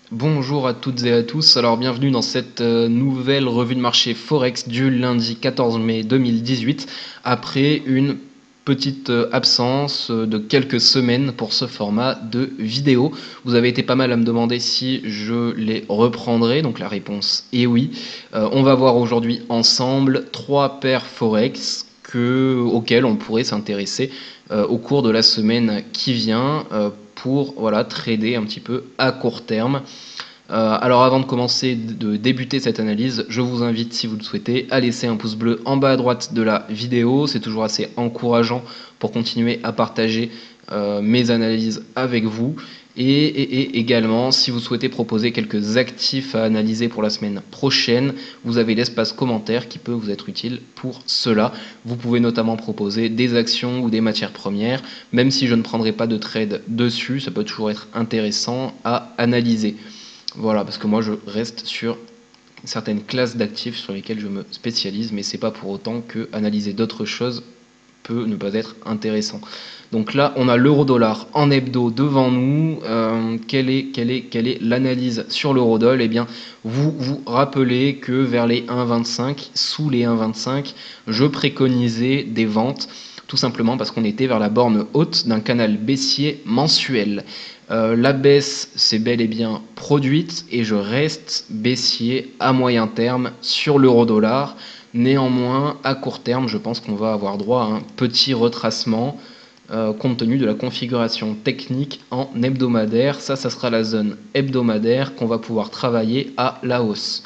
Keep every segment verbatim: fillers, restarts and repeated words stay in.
Bonjour à toutes et à tous, alors bienvenue dans cette euh, nouvelle revue de marché Forex du lundi quatorze mai deux mille dix-huit, après une petite euh, absence euh, de quelques semaines pour ce format de vidéo. Vous avez été pas mal à me demander si je les reprendrai, donc la réponse est oui. Euh, on va voir aujourd'hui ensemble trois paires Forex que, auxquelles on pourrait s'intéresser euh, au cours de la semaine qui vient euh, pour voilà, trader un petit peu à court terme. Euh, alors avant de commencer, de débuter cette analyse, je vous invite, si vous le souhaitez, à laisser un pouce bleu en bas à droite de la vidéo. C'est toujours assez encourageant pour continuer à partager euh, mes analyses avec vous. Et, et, et également, si vous souhaitez proposer quelques actifs à analyser pour la semaine prochaine, vous avez l'espace commentaire qui peut vous être utile pour cela. Vous pouvez notamment proposer des actions ou des matières premières, même si je ne prendrai pas de trade dessus, ça peut toujours être intéressant à analyser. Voilà, parce que moi je reste sur certaines classes d'actifs sur lesquelles je me spécialise, mais c'est pas pour autant que analyser d'autres choses peut ne pas être intéressant. Donc là, on a l'euro-dollar en hebdo devant nous. Euh, quelle est, quelle est, quelle est l'analyse sur l'euro-dollar? Eh bien, vous vous rappelez que vers les un virgule vingt-cinq, sous les un virgule vingt-cinq, je préconisais des ventes, tout simplement parce qu'on était vers la borne haute d'un canal baissier mensuel. Euh, la baisse s'est bel et bien produite et je reste baissier à moyen terme sur l'euro-dollar. Néanmoins, à court terme, je pense qu'on va avoir droit à un petit retracement euh, compte tenu de la configuration technique en hebdomadaire. Ça, ça sera la zone hebdomadaire qu'on va pouvoir travailler à la hausse.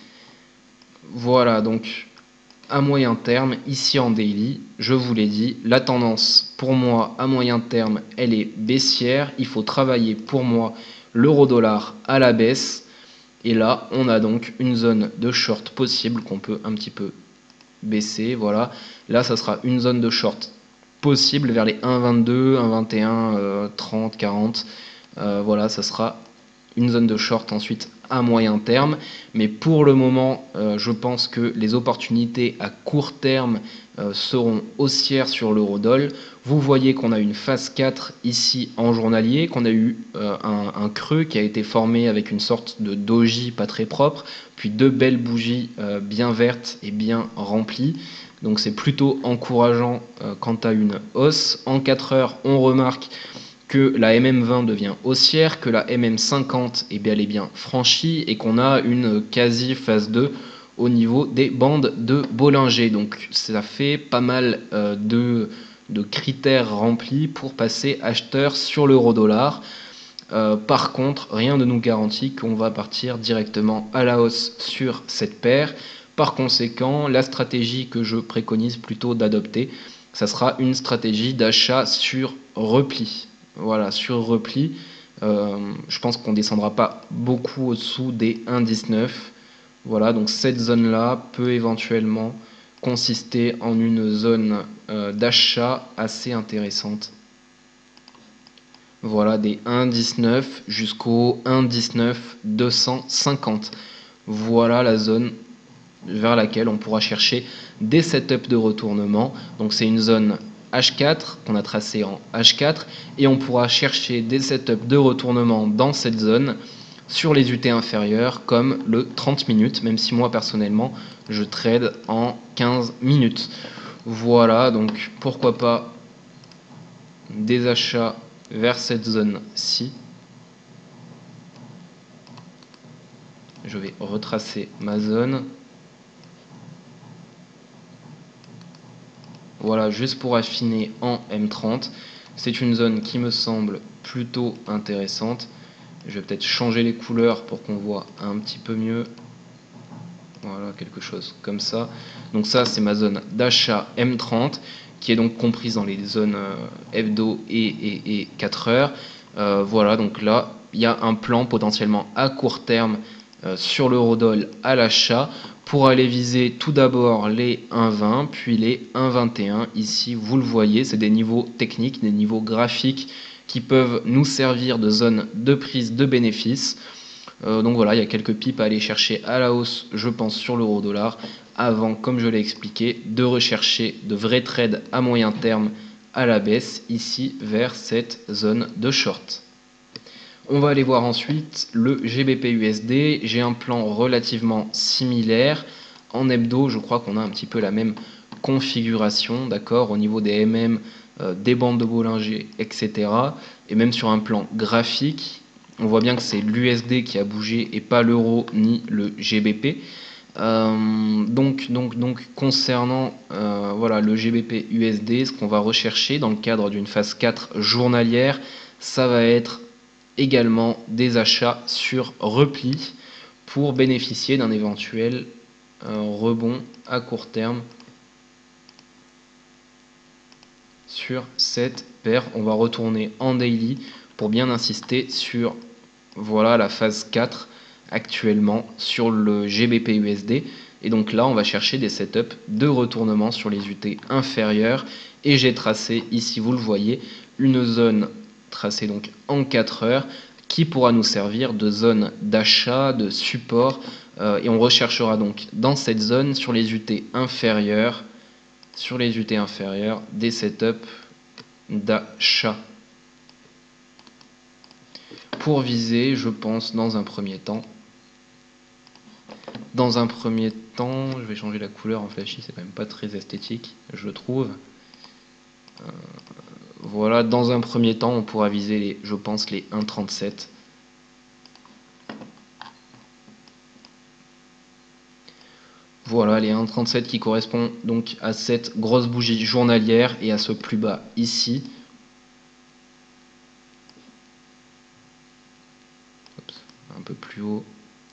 Voilà, donc à moyen terme, ici en daily, je vous l'ai dit, la tendance pour moi à moyen terme, elle est baissière. Il faut travailler pour moi l'euro-dollar à la baisse. Et là, on a donc une zone de short possible qu'on peut un petit peu baisser. Voilà. Là, ça sera une zone de short possible vers les un virgule vingt-deux, un virgule vingt et un, euh, trente, quarante. Euh, voilà, ça sera une zone de short ensuite à moyen terme. Mais pour le moment, euh, je pense que les opportunités à court terme euh, seront haussières sur l'eurodoll. Vous voyez qu'on a une phase quatre ici en journalier, qu'on a eu euh, un, un creux qui a été formé avec une sorte de doji pas très propre, puis deux belles bougies euh, bien vertes et bien remplies. Donc c'est plutôt encourageant euh, quant à une hausse. En quatre heures, on remarque que la M M vingt devient haussière, que la M M cinquante est bel et bien franchie et qu'on a une quasi phase deux au niveau des bandes de Bollinger. Donc ça fait pas mal euh, de, de critères remplis pour passer acheteur sur l'euro-dollar. Euh, par contre, rien ne nous garantit qu'on va partir directement à la hausse sur cette paire. Par conséquent, la stratégie que je préconise plutôt d'adopter, ça sera une stratégie d'achat sur repli. Voilà, sur repli, euh, je pense qu'on ne descendra pas beaucoup au-dessous des un virgule dix-neuf. Voilà, donc cette zone-là peut éventuellement consister en une zone euh, d'achat assez intéressante. Voilà, des un virgule dix-neuf jusqu'au un virgule dix-neuf deux cent cinquante. Voilà la zone vers laquelle on pourra chercher des setups de retournement. Donc c'est une zone H quatre qu'on a tracée en H quatre et on pourra chercher des setups de retournement dans cette zone sur les U T inférieures comme le trente minutes, même si moi personnellement je trade en quinze minutes. Voilà, donc pourquoi pas des achats vers cette zone-ci. Je vais retracer ma zone. Voilà, juste pour affiner en M trente. C'est une zone qui me semble plutôt intéressante. Je vais peut-être changer les couleurs pour qu'on voit un petit peu mieux. Voilà, quelque chose comme ça. Donc ça, c'est ma zone d'achat M trente, qui est donc comprise dans les zones euh, hebdo et, et, et quatre heures. Euh, voilà, donc là, il y a un plan potentiellement à court terme euh, sur l'eurodoll à l'achat pour aller viser tout d'abord les un virgule vingt, puis les un virgule vingt et un. Ici, vous le voyez, c'est des niveaux techniques, des niveaux graphiques qui peuvent nous servir de zone de prise de bénéfices. Euh, donc voilà, il y a quelques pipes à aller chercher à la hausse, je pense, sur l'euro-dollar, avant, comme je l'ai expliqué, de rechercher de vrais trades à moyen terme à la baisse, ici vers cette zone de short. On va aller voir ensuite le G B P U S D. J'ai un plan relativement similaire. En hebdo, je crois qu'on a un petit peu la même configuration, d'accord, au niveau des M M, euh, des bandes de Bollinger, et cetera. Et même sur un plan graphique, on voit bien que c'est l'U S D qui a bougé et pas l'euro ni le G B P. Euh, donc, donc, donc, concernant euh, voilà, le G B P U S D, ce qu'on va rechercher dans le cadre d'une phase quatre journalière, ça va être également des achats sur repli pour bénéficier d'un éventuel euh, rebond à court terme sur cette paire. On va retourner en daily pour bien insister sur voilà la phase quatre actuellement sur le G B P U S D. Et donc là, on va chercher des setups de retournement sur les U T inférieures. Et j'ai tracé ici, vous le voyez, une zone tracée donc en quatre heures qui pourra nous servir de zone d'achat, de support. Euh, et on recherchera donc dans cette zone sur les U T inférieures, sur les U T inférieures, des setups d'achat. Pour viser, je pense, dans un premier temps, dans un premier temps, je vais changer la couleur en flashy, c'est quand même pas très esthétique, je trouve. Euh, voilà, dans un premier temps, on pourra viser, les, je pense, les un virgule trente-sept. Voilà, les un virgule trente-sept qui correspond donc à cette grosse bougie journalière et à ce plus bas ici. Oups, un peu plus haut.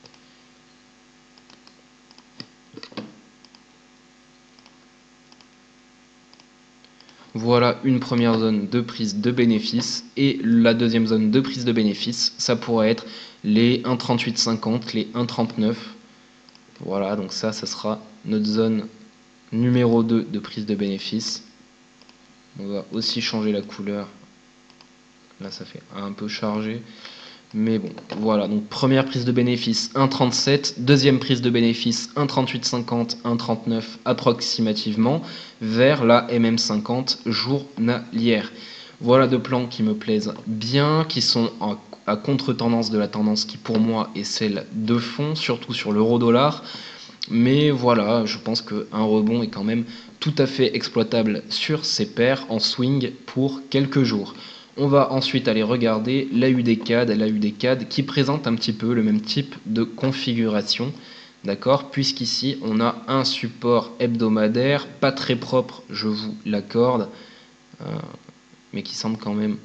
Voilà une première zone de prise de bénéfice et la deuxième zone de prise de bénéfice, ça pourrait être les un virgule trente-huit cinquante, les un virgule trente-neuf. Voilà, donc ça, ça sera notre zone numéro deux de prise de bénéfice. On va aussi changer la couleur. Là, ça fait un peu chargé. Mais bon, voilà, donc première prise de bénéfice un virgule trente-sept, deuxième prise de bénéfice un virgule trente-huit cinquante, un virgule trente-neuf approximativement, vers la M M cinquante journalière. Voilà deux plans qui me plaisent bien, qui sont en, à contre-tendance de la tendance qui pour moi est celle de fond, surtout sur l'euro-dollar. Mais voilà, je pense qu'un rebond est quand même tout à fait exploitable sur ces paires en swing pour quelques jours. On va ensuite aller regarder l'A U D C A D, l'A U D C A D qui présente un petit peu le même type de configuration, d'accord, puisqu'ici on a un support hebdomadaire, pas très propre, je vous l'accorde, euh, mais qui semble quand même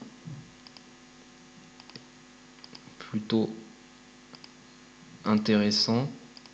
plutôt intéressant.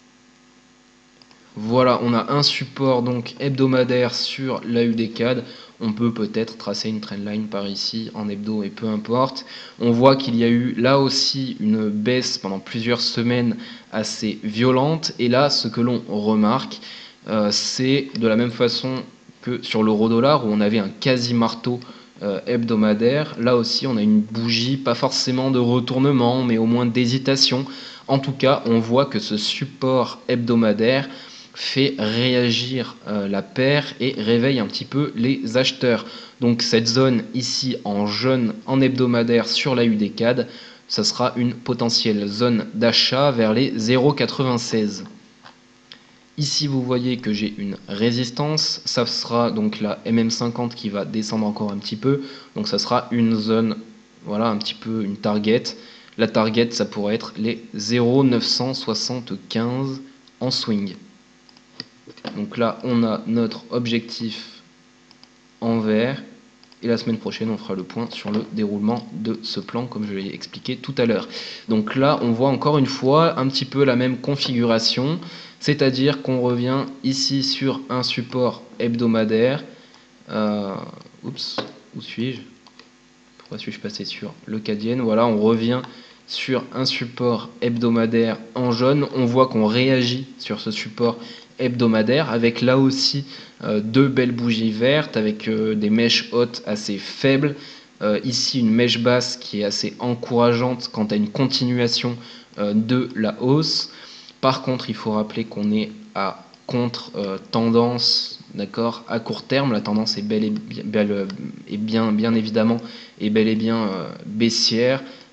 Voilà, on a un support donc hebdomadaire sur l'A U D C A D. On peut peut-être tracer une trendline par ici en hebdo et peu importe. On voit qu'il y a eu là aussi une baisse pendant plusieurs semaines assez violente. Et là, ce que l'on remarque, euh, c'est de la même façon que sur l'euro-dollar où on avait un quasi-marteau euh, hebdomadaire. Là aussi, on a une bougie, pas forcément de retournement, mais au moins d'hésitation. En tout cas, on voit que ce support hebdomadaire fait réagir euh, la paire et réveille un petit peu les acheteurs. Donc cette zone ici en jaune en hebdomadaire sur l'A U D C A D, ça sera une potentielle zone d'achat vers les zéro virgule quatre-vingt-seize. Ici vous voyez que j'ai une résistance, ça sera donc la M M cinquante qui va descendre encore un petit peu, donc ça sera une zone, voilà un petit peu une target. La target ça pourrait être les zéro virgule neuf cent soixante-quinze en swing. Donc là, on a notre objectif en vert. Et la semaine prochaine, on fera le point sur le déroulement de ce plan, comme je l'ai expliqué tout à l'heure. Donc là, on voit encore une fois un petit peu la même configuration. C'est-à-dire qu'on revient ici sur un support hebdomadaire. Euh, oups, où suis-je? Pourquoi suis-je passé sur le Cadienne? Voilà, on revient sur un support hebdomadaire en jaune. On voit qu'on réagit sur ce support hebdomadaire avec là aussi euh, deux belles bougies vertes avec euh, des mèches hautes assez faibles. Euh, ici une mèche basse qui est assez encourageante quant à une continuation euh, de la hausse. Par contre, il faut rappeler qu'on est à contre-tendance, euh, d'accord, à court terme. La tendance est bel et bien, belle, et bien, bien évidemment, est bel et bien euh, baissière.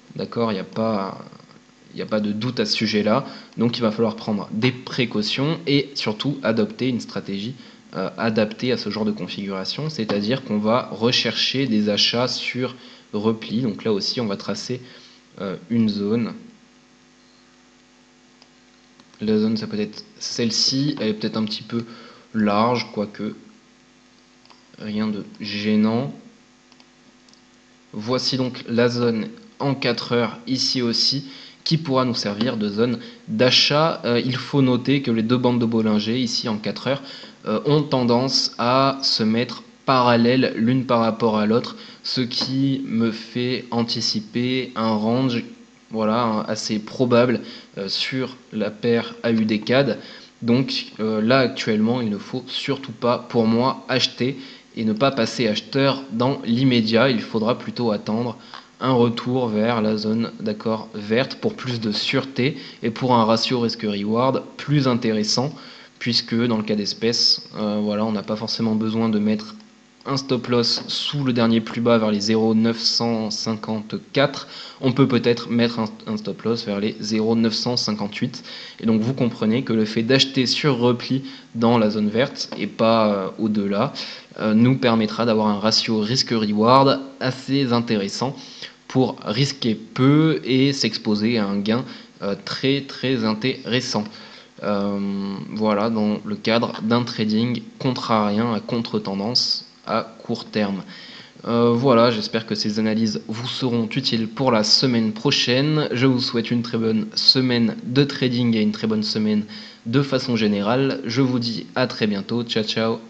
d'accord, il n'y a pas, il n'y a pas de doute à ce sujet-là. Donc il va falloir prendre des précautions et surtout adopter une stratégie euh, adaptée à ce genre de configuration, c'est-à-dire qu'on va rechercher des achats sur repli. Donc là aussi, on va tracer euh, une zone. La zone, ça peut être celle-ci, elle est peut-être un petit peu large, quoique rien de gênant. Voici donc la zone en quatre heures ici aussi, qui pourra nous servir de zone d'achat. Euh, il faut noter que les deux bandes de Bollinger ici en quatre heures euh, ont tendance à se mettre parallèles l'une par rapport à l'autre, ce qui me fait anticiper un range voilà, assez probable euh, sur la paire A U D C A D. Donc euh, là actuellement il ne faut surtout pas pour moi acheter et ne pas passer acheteur dans l'immédiat. Il faudra plutôt attendre un retour vers la zone d'accord verte pour plus de sûreté et pour un ratio risque-reward plus intéressant, puisque dans le cas d'espèce, euh, voilà, on n'a pas forcément besoin de mettre un stop loss sous le dernier plus bas vers les zéro virgule neuf cent cinquante-quatre, on peut peut-être mettre un, un stop loss vers les zéro virgule neuf cent cinquante-huit. Et donc vous comprenez que le fait d'acheter sur repli dans la zone verte et pas euh, au-delà euh, nous permettra d'avoir un ratio risque-reward assez intéressant pour risquer peu et s'exposer à un gain euh, très très intéressant. Euh, voilà, dans le cadre d'un trading contrarien à contre-tendance à court terme. Euh, voilà, j'espère que ces analyses vous seront utiles pour la semaine prochaine. Je vous souhaite une très bonne semaine de trading et une très bonne semaine de façon générale. Je vous dis à très bientôt. Ciao, ciao.